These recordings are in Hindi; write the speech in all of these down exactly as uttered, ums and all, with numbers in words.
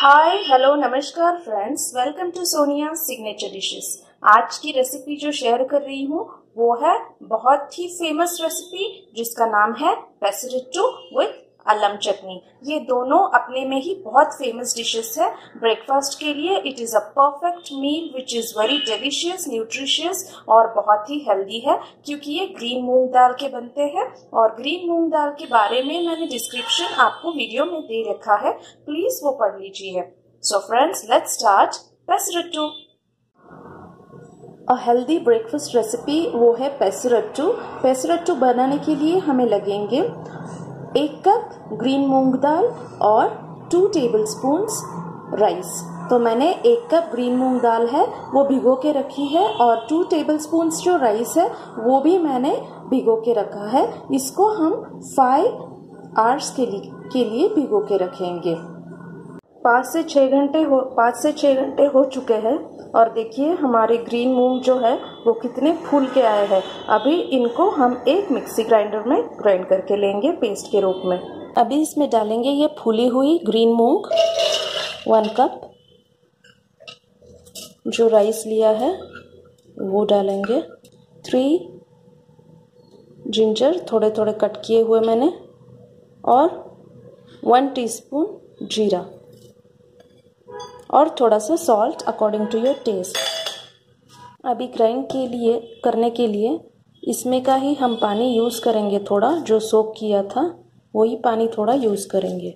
हाय हेलो नमस्कार friends, welcome to Sonia signature dishes. आज की रेसिपी जो शेयर कर रही हूँ वो है बहुत ही फेमस रेसिपी जिसका नाम है पेसरट्टू विद अल्लम चटनी। ये दोनों अपने में ही बहुत फेमस डिशेस है। ब्रेकफास्ट के लिए it is a perfect meal which is very delicious, nutritious और बहुत ही हेल्दी है क्योंकि ये ग्रीन मूंग दाल के बनते हैं। और ग्रीन मूंग दाल के बारे में मैंने डिस्क्रिप्शन आपको वीडियो में दे रखा है, प्लीज वो पढ़ लीजिए। So friends, let's start pesarattu. A healthy breakfast recipe वो है पेसरट्टू। पेसरट्टू बनाने के लिए हमें लगेंगे एक कप ग्रीन मूंग दाल और टू टेबलस्पून्स राइस। तो मैंने एक कप ग्रीन मूंग दाल है वो भिगो के रखी है और टू टेबलस्पून्स जो राइस है वो भी मैंने भिगो के रखा है। इसको हम फाइव आवर्स के लिए के लिए भिगो के रखेंगे। पाँच से छः घंटे हो पाँच से छः घंटे हो चुके हैं और देखिए हमारे ग्रीन मूंग जो है वो कितने फूल के आए हैं। अभी इनको हम एक मिक्सी ग्राइंडर में ग्राइंड करके लेंगे पेस्ट के रूप में। अभी इसमें डालेंगे ये फूली हुई ग्रीन मूंग, वन कप। जो राइस लिया है वो डालेंगे, थ्री जिंजर थोड़े थोड़े कट किए हुए मैंने, और वन टीस्पून जीरा और थोड़ा सा salt according to your taste. अभी ग्राइंड के लिए करने के लिए इसमें का ही हम पानी यूज़ करेंगे, थोड़ा जो सोक किया था वही पानी थोड़ा यूज़ करेंगे।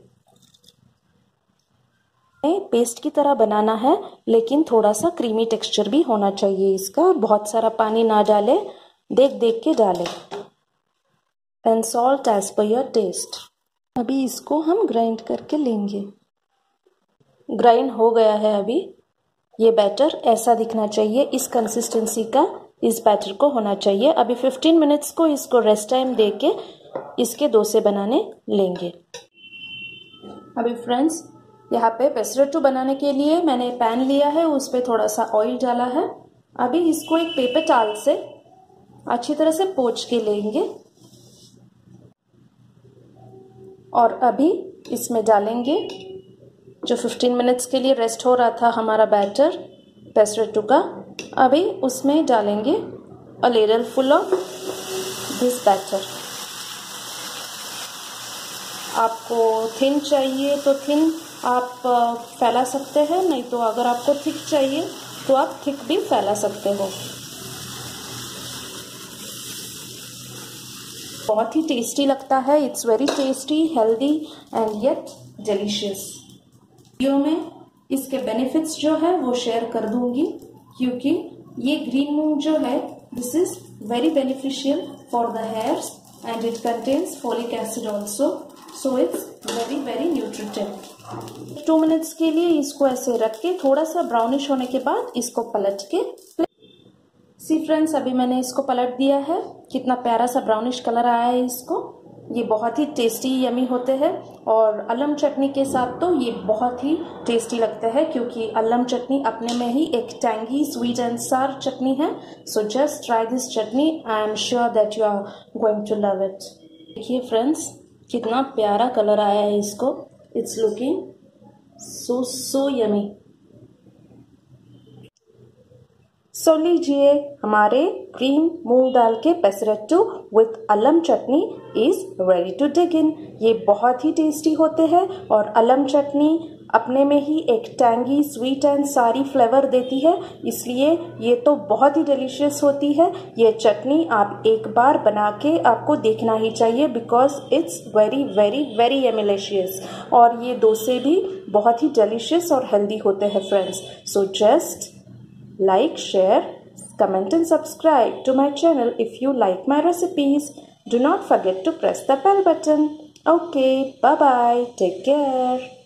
पेस्ट की तरह बनाना है लेकिन थोड़ा सा क्रीमी टेक्सचर भी होना चाहिए इसका। बहुत सारा पानी ना डाले, देख देख के डालें। And salt as per your taste. अभी इसको हम ग्राइंड करके लेंगे। ग्राइंड हो गया है। अभी ये बैटर ऐसा दिखना चाहिए, इस कंसिस्टेंसी का इस बैटर को होना चाहिए। अभी फिफ्टीन मिनट्स को इसको रेस्ट टाइम दे के इसके डोसे बनाने लेंगे। अभी फ्रेंड्स, यहाँ पे पेसरट्टू बनाने के लिए मैंने पैन लिया है, उस पर थोड़ा सा ऑयल डाला है। अभी इसको एक पेपर टॉवल से अच्छी तरह से पोंछ के लेंगे और अभी इसमें डालेंगे जो फिफ्टीन मिनट्स के लिए रेस्ट हो रहा था हमारा बैटर पेसरट्टू का। अभी उसमें डालेंगे a little full of this batter. आपको थिन चाहिए तो थिन आप फैला सकते हैं, नहीं तो अगर आपको थिक चाहिए तो आप थिक भी फैला सकते हो। बहुत ही टेस्टी लगता है। It's very tasty, healthy and yet delicious. Video में इसके बेनिफिट्स जो है वो शेयर कर दूंगी क्योंकि ये ग्रीन मूंग जो है this is very beneficial for the hairs and it contains folic acid also, so it's very very nutritive. Two minutes के लिए इसको ऐसे रख के थोड़ा सा ब्राउनिश होने के बाद इसको पलट के, सी फ्रेंड्स अभी मैंने इसको पलट दिया है। कितना प्यारा सा ब्राउनिश कलर आया है इसको। ये बहुत ही टेस्टी यमी होते हैं और अल्लम चटनी के साथ तो ये बहुत ही टेस्टी लगते हैं क्योंकि अल्लम चटनी अपने में ही एक टैंगी स्वीट एंड सार चटनी है। So just try this chutney, I am sure that you are going to love it. देखिए फ्रेंड्स कितना प्यारा कलर आया है इसको। It's looking so so yummy. So लीजिए, हमारे ग्रीन मूंग दाल के pesarattu with allam chutney is ready to dig in. ये बहुत ही टेस्टी होते हैं और अल्लम चटनी अपने में ही एक tangy sweet and sour flavour देती है, इसलिए ये तो बहुत ही डिलीशियस होती है। ये चटनी आप एक बार बना के आपको देखना ही चाहिए because it's very very very एमिलेशियस। और ये डोसे भी बहुत ही डिलीशियस और हेल्दी होते हैं friends. So just like, share, comment and subscribe to my channel if you like my recipes. Do not forget to press the bell button. Okay, bye bye. Take care.